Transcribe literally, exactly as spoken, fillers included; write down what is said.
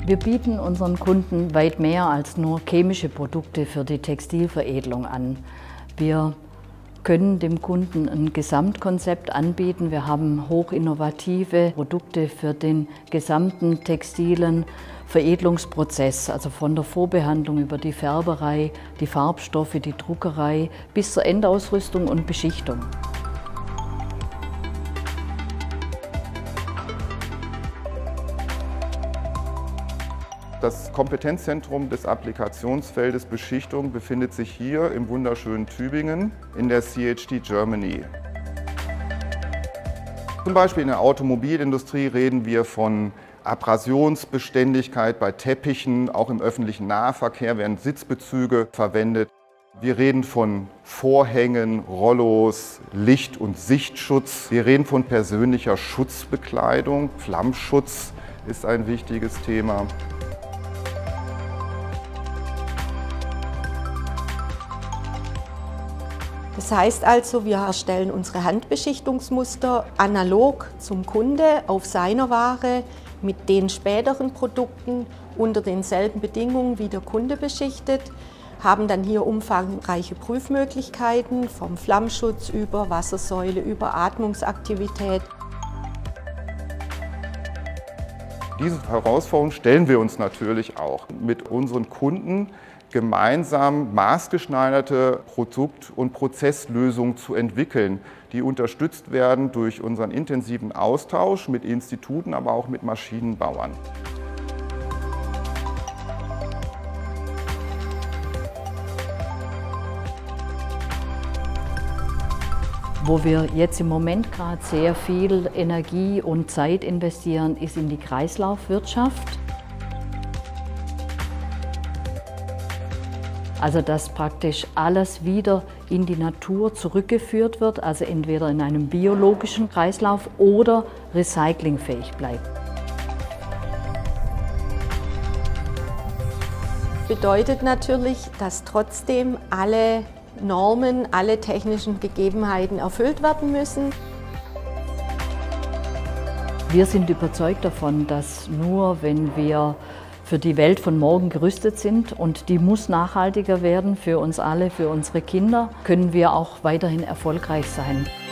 Wir bieten unseren Kunden weit mehr als nur chemische Produkte für die Textilveredelung an. Wir können dem Kunden ein Gesamtkonzept anbieten. Wir haben hochinnovative Produkte für den gesamten textilen Veredelungsprozess, also von der Vorbehandlung über die Färberei, die Farbstoffe, die Druckerei bis zur Endausrüstung und Beschichtung. Das Kompetenzzentrum des Applikationsfeldes Beschichtung befindet sich hier im wunderschönen Tübingen in der C H T Germany. Zum Beispiel in der Automobilindustrie reden wir von Abrasionsbeständigkeit bei Teppichen, auch im öffentlichen Nahverkehr werden Sitzbezüge verwendet. Wir reden von Vorhängen, Rollos, Licht- und Sichtschutz. Wir reden von persönlicher Schutzbekleidung. Flammschutz ist ein wichtiges Thema. Das heißt also, wir erstellen unsere Handbeschichtungsmuster analog zum Kunde auf seiner Ware mit den späteren Produkten unter denselben Bedingungen wie der Kunde beschichtet, haben dann hier umfangreiche Prüfmöglichkeiten vom Flammschutz über Wassersäule, über Atmungsaktivität. Diese Herausforderung stellen wir uns natürlich auch mit unseren Kunden, gemeinsam maßgeschneiderte Produkt- und Prozesslösungen zu entwickeln, die unterstützt werden durch unseren intensiven Austausch mit Instituten, aber auch mit Maschinenbauern. Wo wir jetzt im Moment gerade sehr viel Energie und Zeit investieren, ist in die Kreislaufwirtschaft. Also dass praktisch alles wieder in die Natur zurückgeführt wird, also entweder in einem biologischen Kreislauf oder recyclingfähig bleibt. Bedeutet natürlich, dass trotzdem alle Normen, alle technischen Gegebenheiten erfüllt werden müssen. Wir sind überzeugt davon, dass nur wenn wir für die Welt von morgen gerüstet sind, und die muss nachhaltiger werden für uns alle, für unsere Kinder, können wir auch weiterhin erfolgreich sein.